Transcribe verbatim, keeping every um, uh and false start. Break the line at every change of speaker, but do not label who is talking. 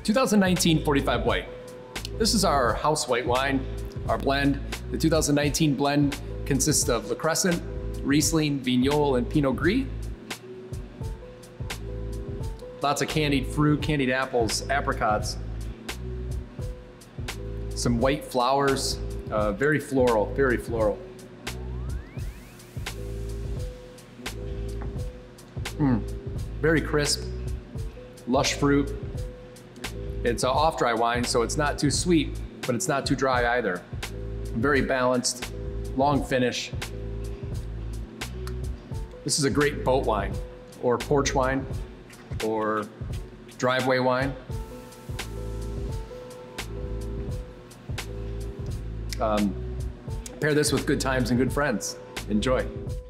two thousand nineteen forty-five White. This is our house white wine, our blend. The two thousand nineteen blend consists of Le Crescent, Riesling, Vignole, and Pinot Gris. Lots of candied fruit, candied apples, apricots. Some white flowers, uh, very floral, very floral. Mm, very crisp, lush fruit. It's an off-dry wine, so it's not too sweet, but it's not too dry either. Very balanced, long finish. This is a great boat wine, or porch wine, or driveway wine. Um, pair this with good times and good friends. Enjoy.